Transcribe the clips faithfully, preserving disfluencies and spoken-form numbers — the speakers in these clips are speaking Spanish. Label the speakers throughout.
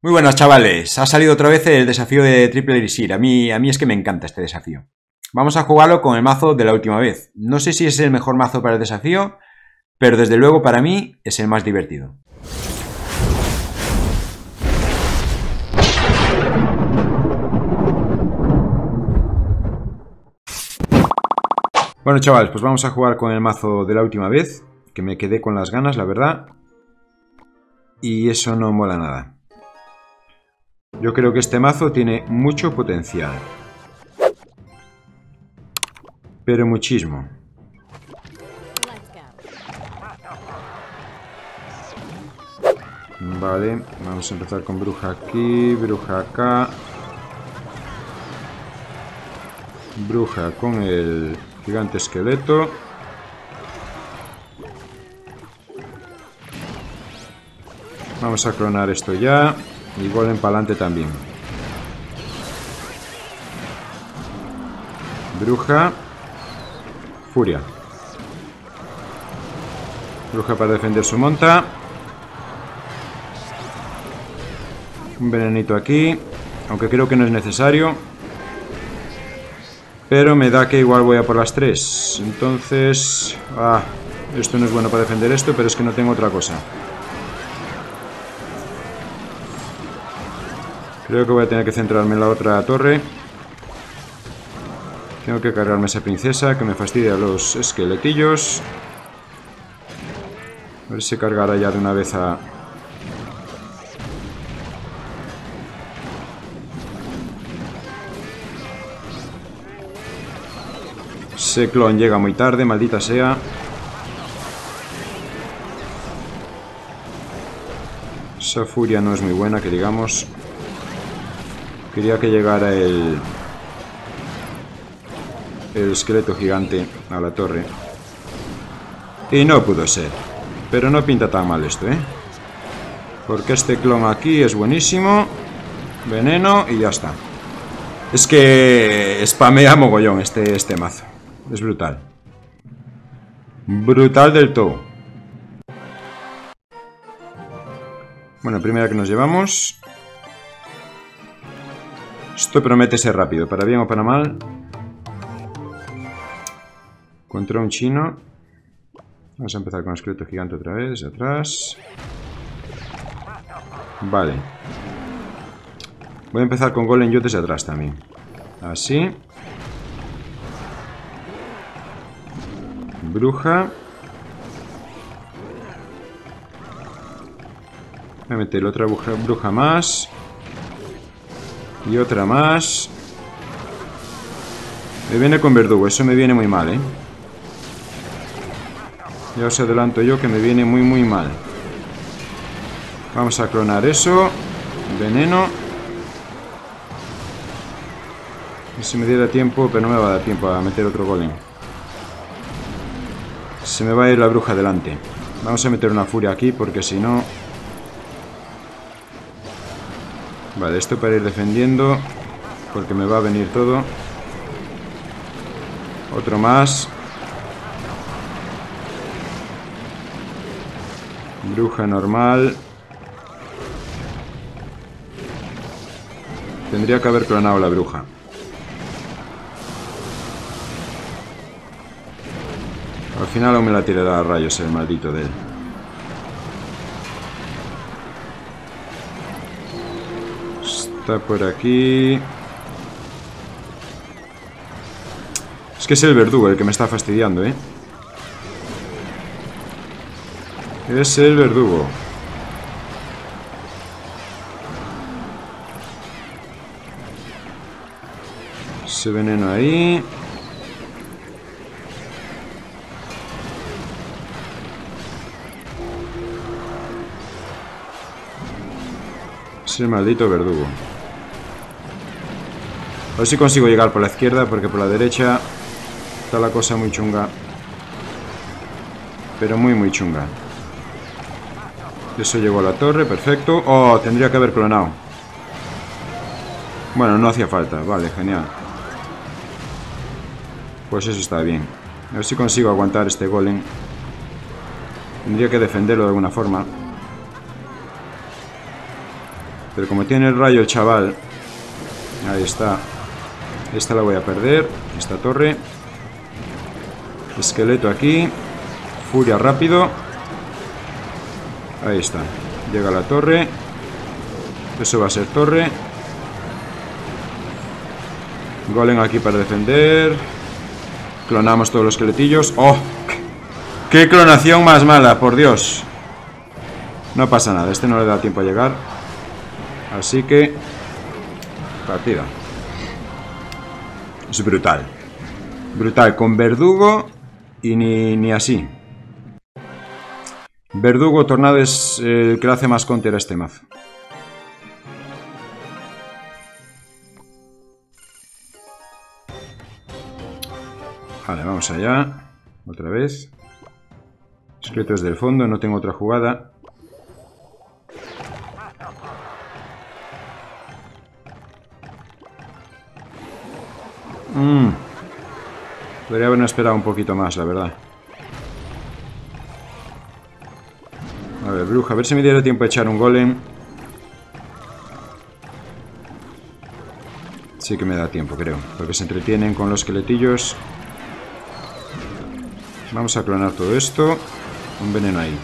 Speaker 1: Muy buenas, chavales. Ha salido otra vez el desafío de Triple Elixir. A mí, a mí es que me encanta este desafío. Vamos a jugarlo con el mazo de la última vez. No sé si es el mejor mazo para el desafío, pero desde luego para mí es el más divertido. Bueno, chavales, pues vamos a jugar con el mazo de la última vez, que me quedé con las ganas, la verdad. Y eso no mola nada. Yo creo que este mazo tiene mucho potencial. Pero muchísimo. Vale, vamos a empezar con bruja aquí, bruja acá. Bruja con el gigante esqueleto. Vamos a clonar esto ya. Y golem para adelante también. Bruja. Furia. Bruja para defender su monta. Un venenito aquí. Aunque creo que no es necesario. Pero me da que igual voy a por las tres. Entonces... Ah, esto no es bueno para defender esto, pero es que no tengo otra cosa. Creo que voy a tener que centrarme en la otra torre. Tengo que cargarme esa princesa que me fastidia los esqueletillos. A ver si cargará ya de una vez a... Ese clon llega muy tarde, maldita sea. Esa furia no es muy buena, que digamos. Quería que llegara el... el esqueleto gigante a la torre. Y no pudo ser. Pero no pinta tan mal esto, ¿eh? Porque este clon aquí es buenísimo. Veneno y ya está. Es que spamea mogollón este, este mazo. Es brutal. Brutal del todo. Bueno, primera que nos llevamos. Esto promete ser rápido, para bien o para mal. Contra un chino. Vamos a empezar con el esqueleto gigante otra vez, de atrás. Vale. Voy a empezar con golem yo desde atrás también. Así. Bruja. Voy a meter otra bruja, bruja más. Y otra más. Me viene con verdugo, eso me viene muy mal, ¿eh? Ya os adelanto yo que me viene muy muy mal. Vamos a clonar eso. Veneno. Y si me diera tiempo, pero no me va a dar tiempo a meter otro golem. Se me va a ir la bruja delante. Vamos a meter una furia aquí porque si no... Vale, esto para ir defendiendo, porque me va a venir todo. Otro más. Bruja normal. Tendría que haber clonado la bruja. Al final aún me la tirará a rayos el maldito de él. Está por aquí. Es que es el verdugo el que me está fastidiando, ¿eh? Es el verdugo. Ese veneno ahí. Es el maldito verdugo. A ver si consigo llegar por la izquierda, porque por la derecha está la cosa muy chunga. Pero muy muy chunga. Eso llegó a la torre, perfecto. Oh, tendría que haber clonado. Bueno, no hacía falta, vale, genial. Pues eso está bien. A ver si consigo aguantar este golem. Tendría que defenderlo de alguna forma. Pero como tiene el rayo el chaval... Ahí está. Esta la voy a perder. Esta torre. Esqueleto aquí. Furia rápido. Ahí está. Llega la torre. Eso va a ser torre. Golem aquí para defender. Clonamos todos los esqueletillos. ¡Oh! ¡Qué clonación más mala! Por Dios. No pasa nada. Este no le da tiempo a llegar. Así que... partida. Es brutal. Brutal. Con verdugo y ni, ni así. Verdugo Tornado es eh, el que le hace más counter a este mazo. Vale, vamos allá. Otra vez. Esqueletos del fondo, no tengo otra jugada. Mmm. Podría haberme esperado un poquito más, la verdad. A ver, bruja, a ver si me diera tiempo de echar un golem. Sí que me da tiempo, creo. Porque se entretienen con los esqueletillos. Vamos a clonar todo esto. Un veneno ahí.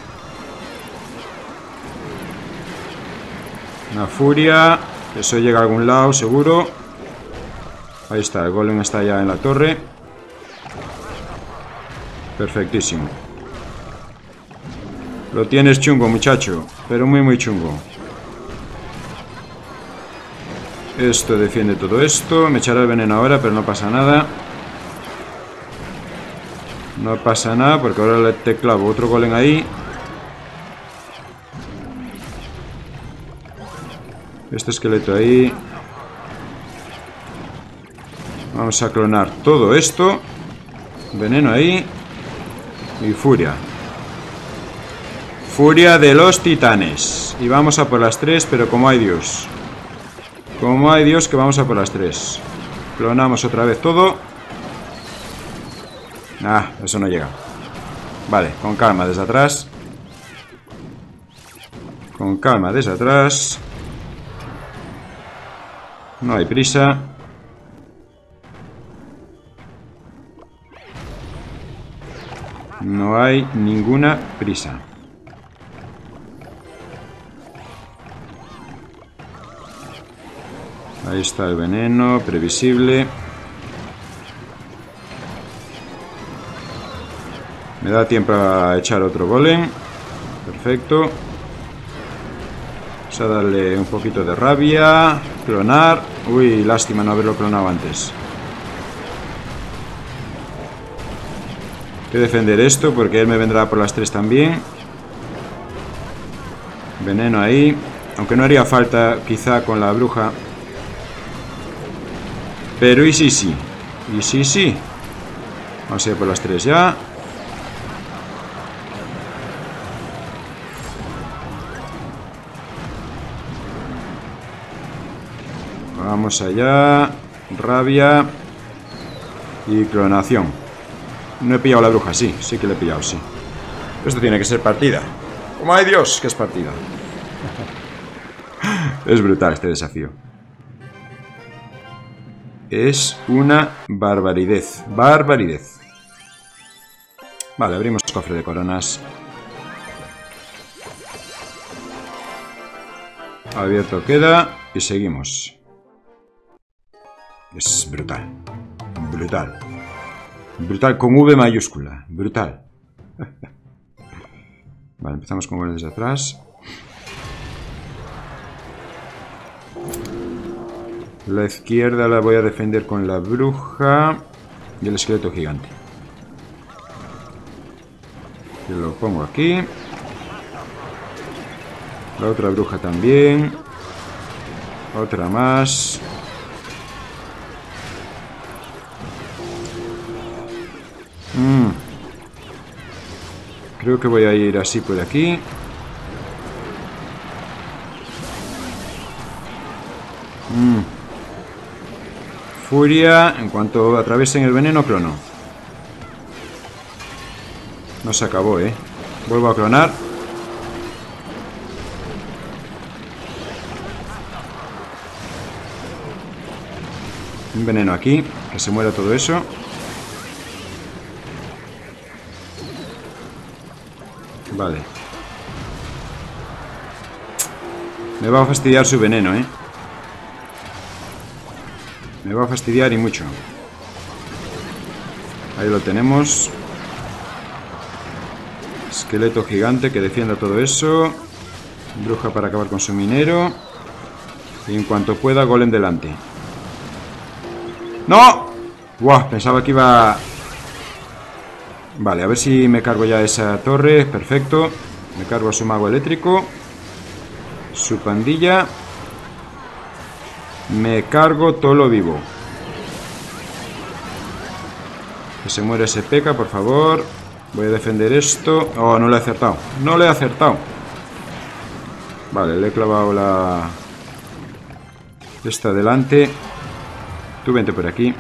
Speaker 1: Una furia. Eso llega a algún lado, seguro. Ahí está, el golem está ya en la torre. Perfectísimo. Lo tienes chungo, muchacho. Pero muy, muy chungo. Esto defiende todo esto. Me echará el veneno ahora, pero no pasa nada. No pasa nada, porque ahora le te clavo otro golem ahí. Este esqueleto ahí. Vamos a clonar todo esto. Veneno ahí. Y furia. Furia de los titanes. Y vamos a por las tres, pero como hay Dios. Como hay Dios que vamos a por las tres. Clonamos otra vez todo. Ah, eso no llega. Vale, con calma desde atrás. Con calma desde atrás. No hay prisa. No hay ninguna prisa. Ahí está el veneno, previsible. Me da tiempo a echar otro golem. Perfecto. Vamos a darle un poquito de rabia. Clonar. Uy, lástima no haberlo clonado antes. Hay que defender esto porque él me vendrá por las tres también. Veneno ahí. Aunque no haría falta quizá con la bruja. Pero y sí, sí. Y sí, sí. Vamos a ir por las tres ya. Vamos allá. Rabia. Y clonación. No he pillado la bruja, sí. Sí que le he pillado, sí. Esto tiene que ser partida. ¡Como hay Dios! Que es partida. Es brutal este desafío. Es una barbaridad. Barbaridad. Vale, abrimos cofre de coronas. Abierto queda. Y seguimos. Es brutal. Brutal. Brutal con V mayúscula. Brutal. Vale, empezamos con goles desde atrás. La izquierda la voy a defender con la bruja y el esqueleto gigante. Y lo pongo aquí. La otra bruja también. Otra más. Mm. Creo que voy a ir así por aquí. Mm. Furia, en cuanto atraviesen el veneno, clono. No se acabó, ¿eh? Vuelvo a clonar. Un veneno aquí, que se muera todo eso. Vale. Me va a fastidiar su veneno, ¿eh? Me va a fastidiar y mucho. Ahí lo tenemos. Esqueleto gigante que defienda todo eso. Bruja para acabar con su minero. Y en cuanto pueda, golem delante. ¡No! ¡Buah! Pensaba que iba... Vale, a ver si me cargo ya esa torre. Perfecto. Me cargo a su mago eléctrico. Su pandilla. Me cargo todo lo vivo. Que se muere ese P.E.K.K.A, por favor. Voy a defender esto. Oh, no le he acertado. No le he acertado. Vale, le he clavado la... Esta adelante. Tú vente por aquí.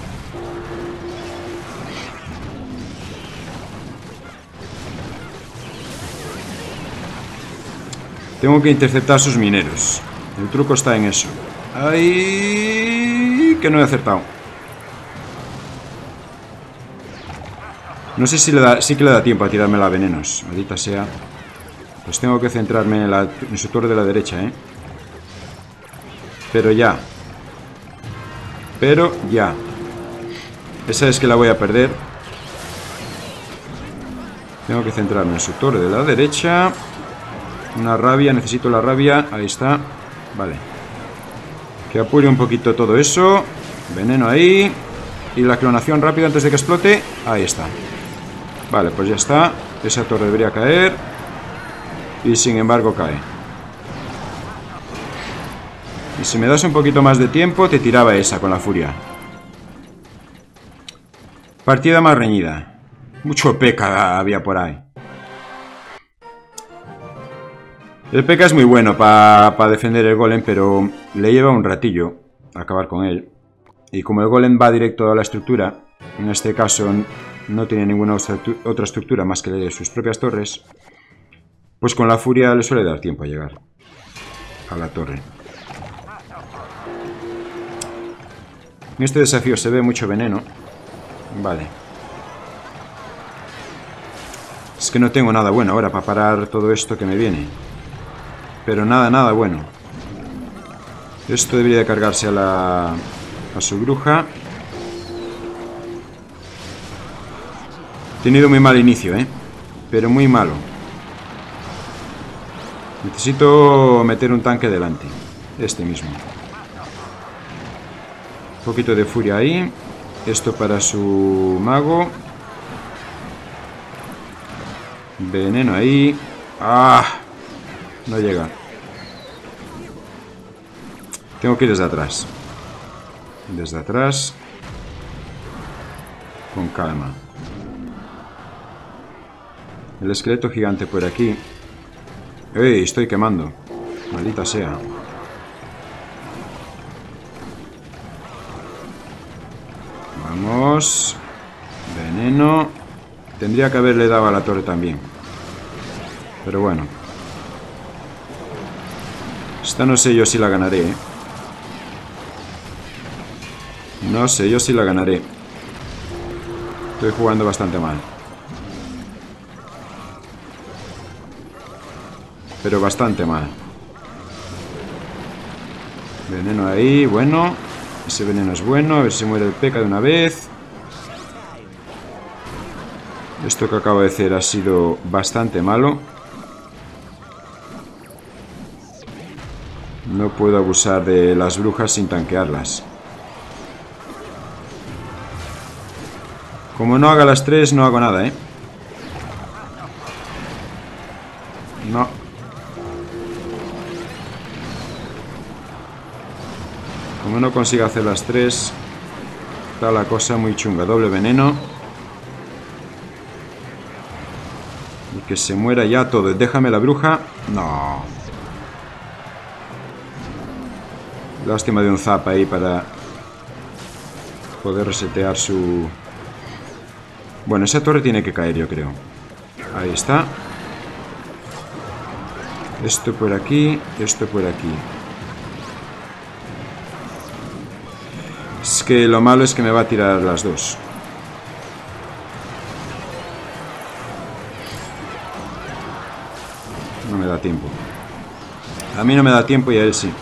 Speaker 1: Tengo que interceptar sus mineros. El truco está en eso. ¡Ay! Que no he acertado. No sé si le da, sí que le da tiempo a tirarme la venenos. Maldita sea. Pues tengo que centrarme en, la, en su torre de la derecha, ¿eh? Pero ya. Pero ya. Esa es que la voy a perder. Tengo que centrarme en su torre de la derecha. Una rabia, necesito la rabia. Ahí está. Vale. Que apure un poquito todo eso. Veneno ahí. Y la clonación rápida antes de que explote. Ahí está. Vale, pues ya está. Esa torre debería caer. Y sin embargo cae. Y si me das un poquito más de tiempo, te tiraba esa con la furia. Partida más reñida. Mucho P E K K A había por ahí. El P E K K A es muy bueno para pa defender el golem, pero le lleva un ratillo acabar con él. Y como el golem va directo a la estructura, en este caso no tiene ninguna otra estructura más que sus propias torres, pues con la furia le suele dar tiempo a llegar a la torre. En este desafío se ve mucho veneno. Vale. Es que no tengo nada bueno ahora para parar todo esto que me viene. Pero nada, nada bueno. Esto debería de cargarse a la... a su bruja. He tenido muy mal inicio, ¿eh? Pero muy malo. Necesito meter un tanque delante. Este mismo. Un poquito de furia ahí. Esto para su mago. Veneno ahí. ¡Ah! No llega. Tengo que ir desde atrás. Desde atrás. Con calma. El esqueleto gigante por aquí. ¡Ey! Estoy quemando. Maldita sea. Vamos. Veneno. Tendría que haberle dado a la torre también. Pero bueno. Esta no sé yo si la ganaré, ¿eh? No sé yo si la ganaré. Estoy jugando bastante mal. Pero bastante mal. Veneno ahí, bueno. Ese veneno es bueno. A ver si muere el P E K K A de una vez. Esto que acabo de hacer ha sido bastante malo. No puedo abusar de las brujas sin tanquearlas. Como no haga las tres, no hago nada, ¿eh? No. Como no consiga hacer las tres, está la cosa muy chunga. Doble veneno. Y que se muera ya todo. Déjame la bruja. No. Lástima de un zap ahí para poder resetear su... Bueno, esa torre tiene que caer, yo creo. Ahí está. Esto por aquí, esto por aquí. Es que lo malo es que me va a tirar las dos. No me da tiempo. A mí no me da tiempo y a él sí.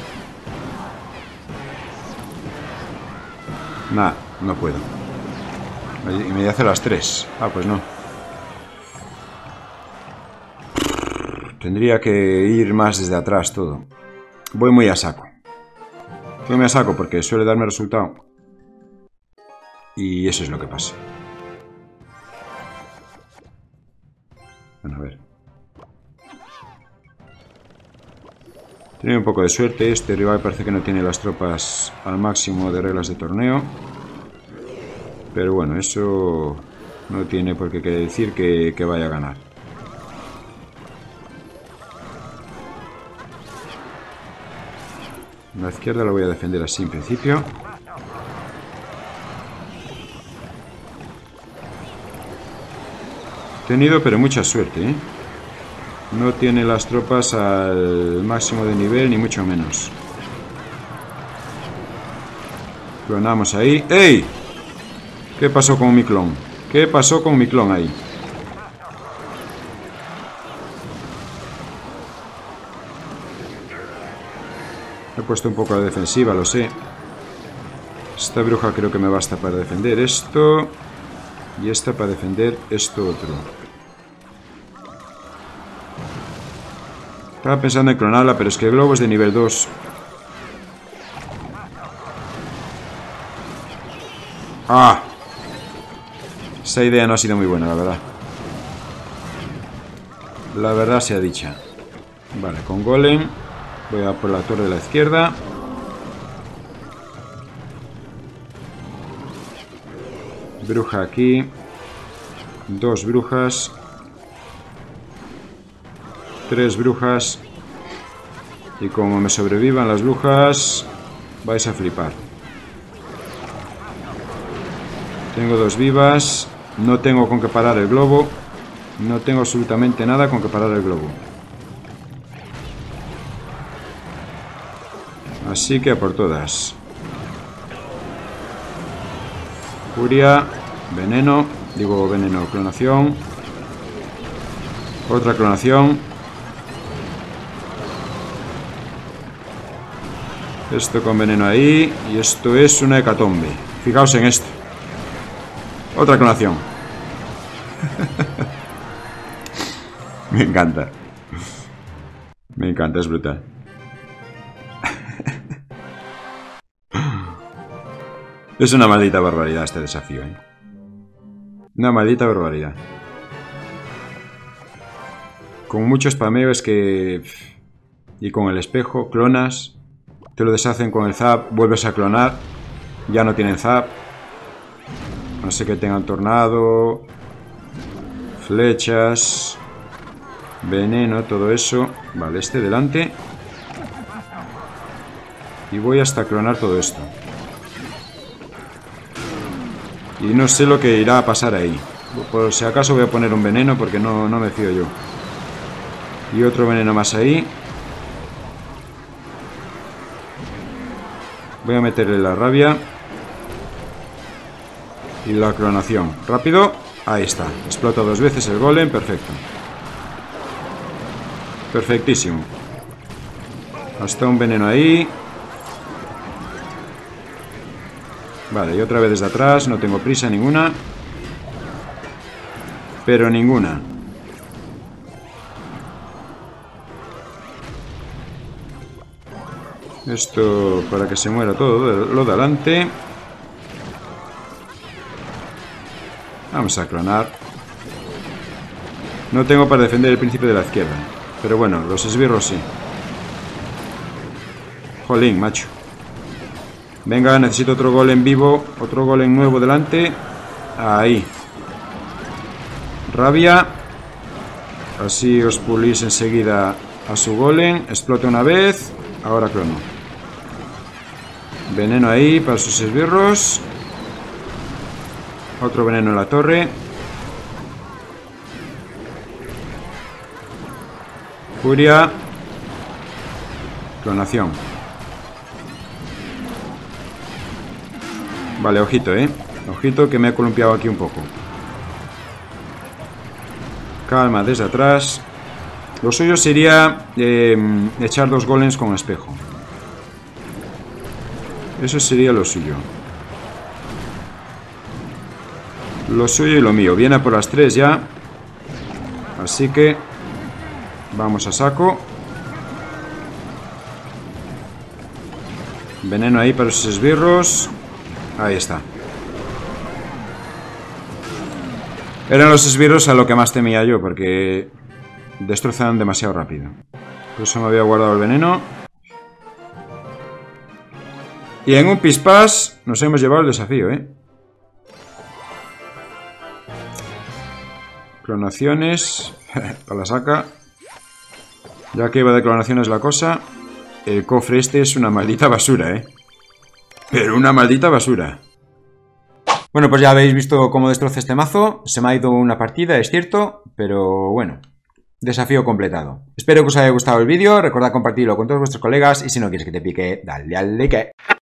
Speaker 1: Nah, no puedo. Y me hace las tres. Ah, pues no. Tendría que ir más desde atrás todo. Voy muy a saco. Voy muy a saco porque suele darme resultado. Y eso es lo que pasa. Bueno, a ver. He tenido un poco de suerte. Este rival parece que no tiene las tropas al máximo de reglas de torneo. Pero bueno, eso no tiene por qué decir que, que vaya a ganar. La izquierda la voy a defender así en principio. He tenido pero mucha suerte, ¿eh? No tiene las tropas al máximo de nivel, ni mucho menos. Clonamos ahí. ¡Ey! ¿Qué pasó con mi clon? ¿Qué pasó con mi clon ahí? He puesto un poco a la defensiva, lo sé. Esta bruja creo que me basta para defender esto. Y esta para defender esto otro. Estaba pensando en clonarla, pero es que el globo es de nivel dos. ¡Ah! Esa idea no ha sido muy buena, la verdad. La verdad sea dicha. Vale, con golem. Voy a por la torre de la izquierda. Bruja aquí. Dos brujas. Tres brujas. Y como me sobrevivan las brujas, vais a flipar. Tengo dos vivas. No tengo con qué parar el globo. No tengo absolutamente nada con que parar el globo. Así que a por todas. Furia. Veneno. Digo veneno. Clonación. Otra clonación. Esto con veneno ahí. Y esto es una hecatombe. Fijaos en esto. Otra clonación. Me encanta. Me encanta, es brutal. Es una maldita barbaridad este desafío, ¿eh? Una maldita barbaridad. Con mucho spameo es que... Y con el espejo, clonas. Te lo deshacen con el zap, vuelves a clonar. Ya no tienen zap. No sé que tengan tornado. Flechas. Veneno, todo eso. Vale, este delante. Y voy hasta clonar todo esto. Y no sé lo que irá a pasar ahí. Por si acaso voy a poner un veneno porque no, no me fío yo. Y otro veneno más ahí. Voy a meterle la rabia. Y la clonación. Rápido. Ahí está. Explota dos veces el golem. Perfecto. Perfectísimo. Hasta un veneno ahí. Vale, y otra vez desde atrás. No tengo prisa ninguna. Pero ninguna. Esto para que se muera todo lo de adelante. Vamos a clonar. No tengo para defender el príncipe de la izquierda. Pero bueno, los esbirros sí. Jolín, macho. Venga, necesito otro golem vivo. Otro golem nuevo delante. Ahí. Rabia. Así os pulís enseguida a su golem. Explota una vez. Ahora clono. Veneno ahí para sus esbirros. Otro veneno en la torre. Furia. Clonación. Vale, ojito, eh. Ojito que me he columpiado aquí un poco. Calma, desde atrás. Lo suyo sería eh, echar dos golems con espejo. Eso sería lo suyo. Lo suyo y lo mío. Viene a por las tres ya. Así que vamos a saco. Veneno ahí para esos esbirros. Ahí está. Eran los esbirros a lo que más temía yo, porque destrozan demasiado rápido. Por eso me había guardado el veneno. Y en un pispás nos hemos llevado el desafío, ¿eh? Clonaciones. Para la saca. Ya que iba de clonaciones la cosa. El cofre este es una maldita basura, ¿eh? Pero una maldita basura. Bueno, pues ya habéis visto cómo destroza este mazo. Se me ha ido una partida, es cierto. Pero bueno, desafío completado. Espero que os haya gustado el vídeo. Recordad compartirlo con todos vuestros colegas. Y si no quieres que te pique, dale al like.